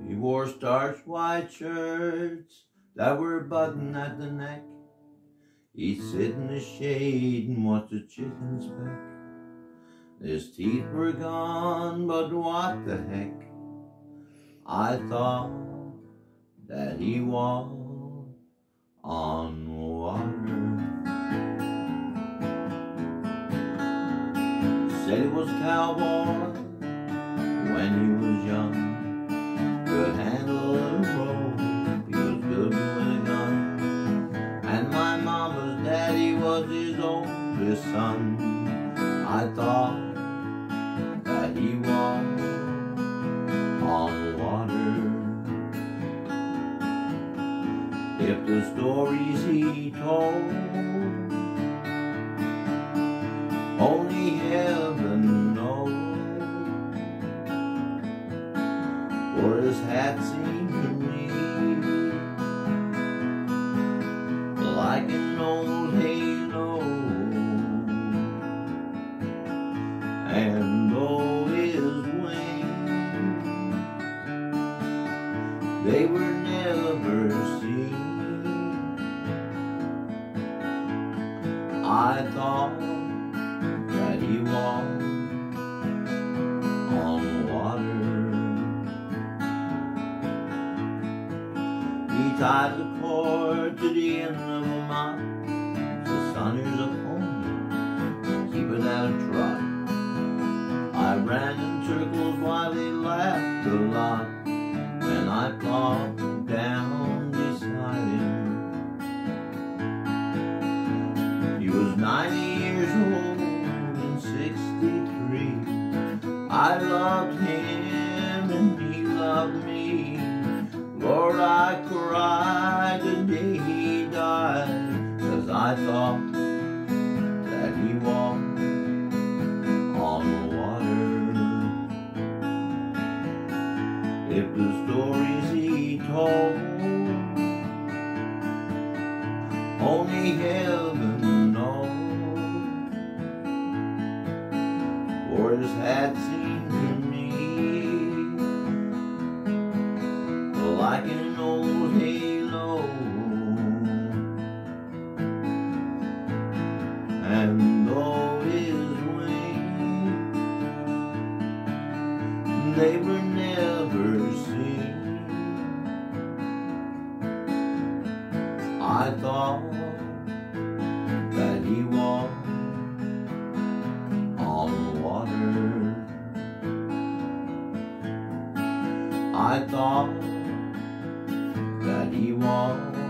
He wore starched white shirts that were buttoned at the neck. He'd sit in the shade and watch the chickens peck. His teeth were gone, but what the heck? I thought that he walked on water. Said he was a cowboy when he was young. Could handle a rope, he was good with a gun. And my mama's daddy was his oldest son. I thought that he walked on water. If the stories he told only heaven knows, for his hat seemed to me like an old halo, and though his wings they were never seen, I thought that he walked on water. He tied the cord to the end of a mop. Said, son, here's a pony, keep it at a trot. I ran in circles while he laughed a lot, and I plopped down beside him. He was 90 years old and 63. I loved him and he loved me. Lord, I cried the day he died, 'cause I thought that he walked on water. If the stories he told only heaven knows, for his hat seemed to me like an old halo, and though his wings they were never seen, I thought that he walked on water. I thought that he walked